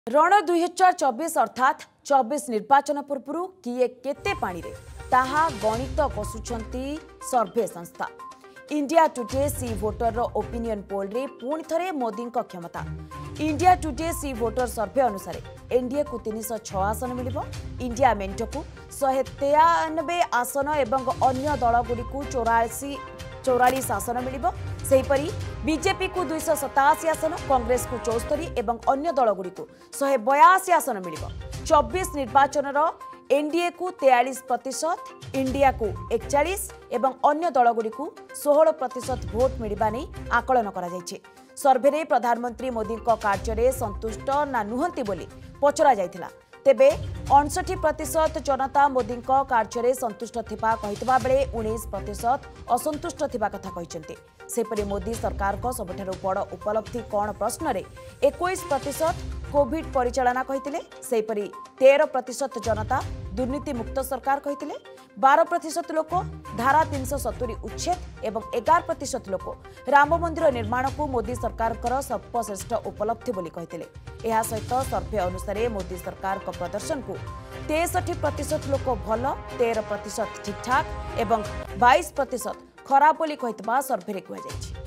रण 2024 अर्थात 24 निर्वाचन पूर्व किए केते पानी रे ताहा गणित कसुछंती सर्वे संस्था India today C voter opinion poll रे पुणी थरे मोदी क्षमता। India today C voter survey अनुसार एनडीए को 306 आसन मिलिबो। इंडिया मेंट को 193 आसन एवं अन्य दलगुड़ी को 44 आसन मिलिबो। सेहीपरि बीजेपी को 287 आसन, कांग्रेस को 74 एवं अन्य दलगुड़ी को 182 आसन मिलिबो। 24 निर्वाचन एनडीए को 43%, इंडिया को 41 एवं अन्य दलगुड़ी को 16% भोट मिलवा नहीं आकलन करा जायछि। सर्वे रे प्रधानमंत्री मोदी कार्य संतुष्ट ना नुहंती बोली पचरा जायथिला। तेबे 59% जनता मोदी कार्य संतुष्ट थिबा कहितबा बेले 19% असंतुष्ट थिबा कथा कहिसंती। सेपरि मोदी सरकार को सबठारु बड़ उपलब्धि कौन प्रश्न रे 21% कोविड परिचालना कहितिले। सेपरि 13% जनता दुर्नीति मुक्त सरकार कहितिले। 12% लोक धारा 370 उच्छेद एवं 11% लोक राम मंदिर निर्माण को मोदी सरकार सर्वश्रेष्ठ उपलब्धि बोली कहितिले। एहा सहित सर्वे अनुसार मोदी सरकार को प्रदर्शन को 63% लोक भल, 13% ठीक ठाक एवं 22% खराब बोली कहितबा सर्वे रे कुहा जायछि।